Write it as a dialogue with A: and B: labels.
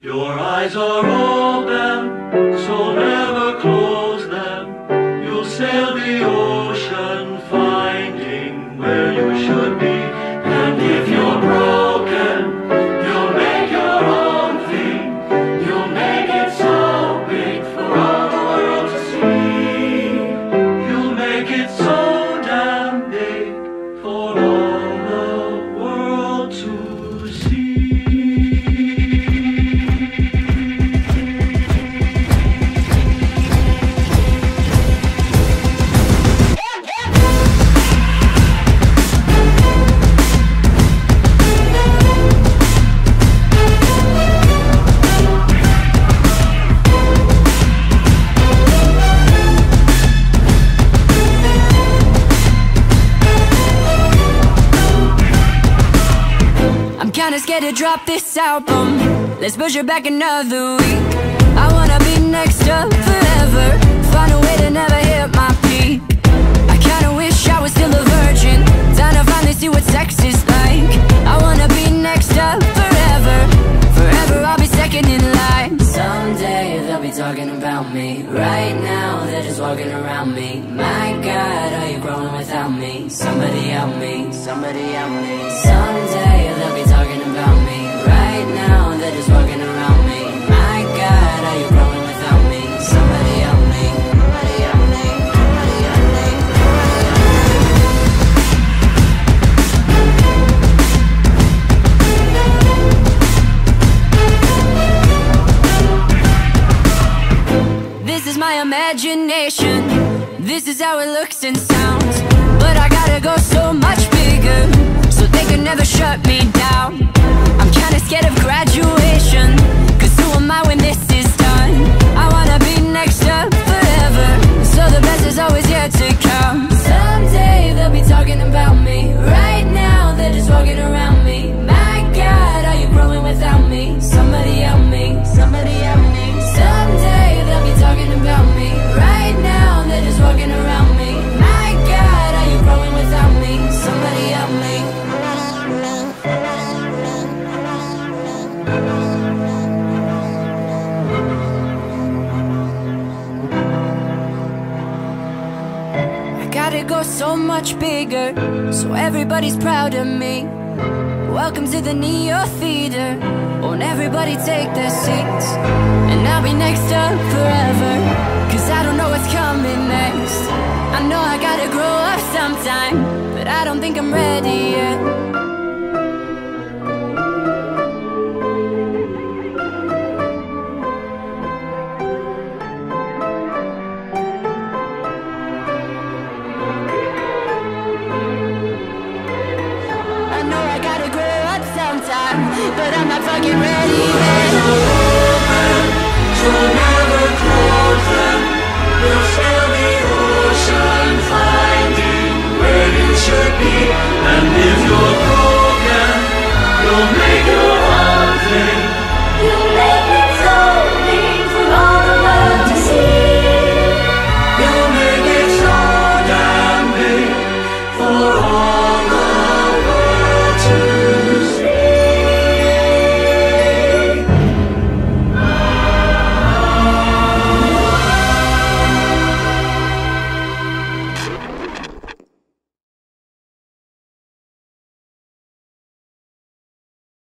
A: Your eyes are open, so never close them. You'll sail the ocean, finding where you should be. And if you're broken, you'll make your own thing. You'll make it so big for all the world to see. You'll make it so damn big for all the world to see.
B: Kinda scared to drop this album. Let's push it back another week. I wanna be next up forever. Find a way to never hit my peak. I kinda wish I was still a virgin. Time to finally see what sex is like. I wanna be next up forever. Forever I'll be second in line. Someday they'll be talking about me. Right now they're just walking around me. My God, are you growing without me? Somebody help me, somebody help me. Someday they'll be talking about me. Right now they're just walking around me. My God, are you growing without me? Somebody help me, somebody help me, somebody help me, somebody. This is my imagination. This is how it looks and sounds. But I gotta go so much bigger, so they could never shut me down. I'm kinda scared of graduation, cause who am I when this is done? I wanna be next up forever, so the best is always yet to come. Someday they'll be talking about me. Right now they're just walking around me. My God, are you growing without me? Somebody help me, somebody help me. Someday they'll be talking about me. Right now they're just walking around me. My God, are you growing without me? Somebody help me. I gotta go so much bigger, so everybody's proud of me. Welcome to the Neo Theater. Won't everybody take their seats? And I'll be next up forever, cause I don't know what's coming next. I know I gotta grow up sometime, but I don't think I'm ready yet. I know I gotta grow up sometime, but I'm not fucking ready.